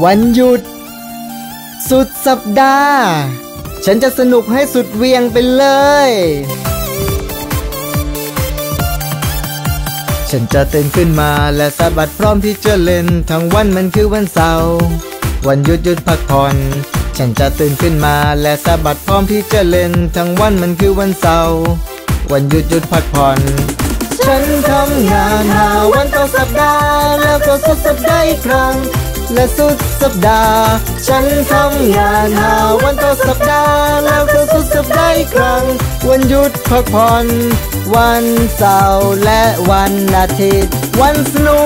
วันหยุดสุดสัปดาห์ฉันจะสนุกให้สุดเวียงไปเลยฉันจะตื่นขึ้นมาและสะบัดพร้อมที่จะเล่นทั้งวันมันคือวันเสาร์วันหยุดพักผ่อนฉันจะตื่นขึ้นมาและสะบัดพร้อมที่จะเล่นทั้งวันมันคือวันเสาร์วันหยุดพักผ่อนฉันทำงาน5 วันต่อสัปดาห์แล้วก็สุดสัปดาห์อีกครั้งและสุดสัปดาห์ฉันทำงาน5 วันต่อสัปดาห์แล้วก็สุดสัปดาห์อีกครั้งวันหยุดพักผ่อนวันเสาร์และวันอาทิตย์วันสนุก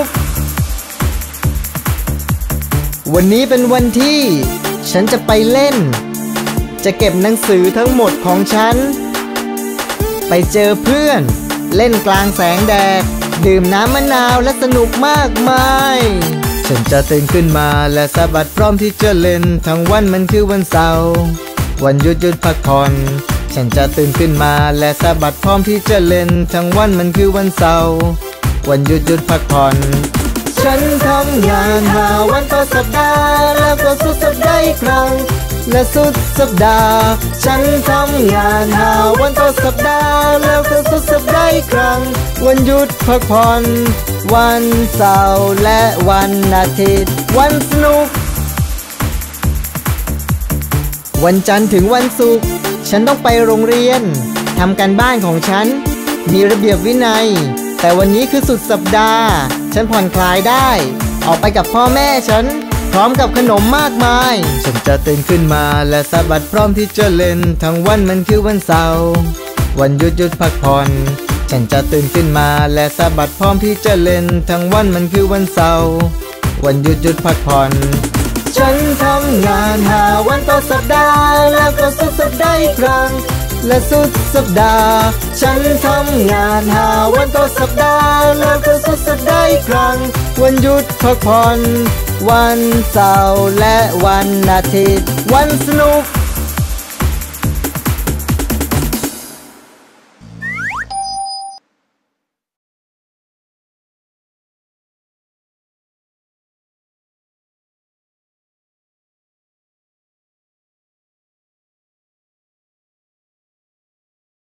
วันนี้เป็นวันที่ฉันจะไปเล่นจะเก็บหนังสือทั้งหมดของฉันไปเจอเพื่อนเล่นกลางแสงแดดดื่มน้ำมะนาวและสนุกมากมายฉันจะตื่นขึ้นมาและสะบัดพร้อมที่จะเล่นทั้งวันมันคือวันเสาร์วันหยุดพักผ่อนฉันจะตื่นขึ้นมาและสะบัดพร้อมที่จะเล่นทั้งวันมันคือวันเสาร์วันหยุดพักผ่อนฉันทำงาน5 วันต่อสัปดาห์แล้วก็สุดสัปดาห์อีกครั้งและสุดสัปดาห์ฉันทำงาน5 วันต่อสัปดาห์แล้วก็สุดสัปดาห์อีกครั้งวันหยุดพักผ่อนวันเสาร์และวันอาทิตย์วันสนุกวันจันทร์ถึงวันศุกร์ฉันต้องไปโรงเรียนทำการบ้านของฉันมีระเบียบวินัยแต่วันนี้คือสุดสัปดาห์ฉันผ่อนคลายได้ออกไปกับพ่อแม่ฉันพร้อมกับขนมมากมายฉันจะตื่นขึ้นมาและสะบัดพร้อมที่จะเล่นทั้งวันมันคือวันเสาร์วันหยุดพักผ่อนฉันจะตื่นขึ้นมาและสะบัดพร้อมที่จะเล่นทั้งวันมันคือวันเสาร์วันหยุดพักผ่อนฉันทำงาน5 วันต่อสัปดาห์แล้วก็สุดสัปดาห์อีกครั้งและสุดสัปดาห์ฉันทำงาน5 วันต่อสัปดาห์แล้วก็สุดสัปดาห์อีกครั้งวันหยุดพักผ่อนวันเสาร์และวันอาทิตย์วันสนุก